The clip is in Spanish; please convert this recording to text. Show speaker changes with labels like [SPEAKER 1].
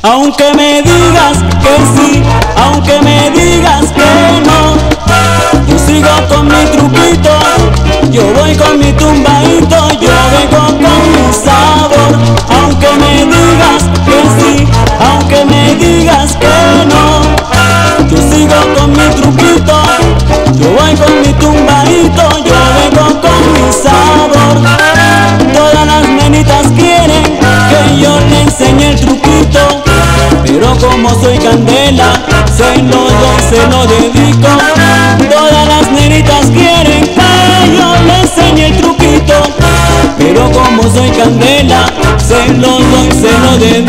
[SPEAKER 1] Aunque me digas que sí, aunque me digas que no, yo sigo con mi truquito, yo voy con mi tumbadito, yo vengo con mi sabor. Aunque me digas que sí, aunque me digas que no, yo sigo con mi truquito, yo voy con mi tumbadito, yo vengo con mi sabor. Todas las nenitas quieren que yo le enseñe el truquito, pero como soy candela, se lo doy, se lo dedico. Todas las nenitas quieren que yo le enseñe el truquito, pero como soy candela, se lo doy, se lo dedico.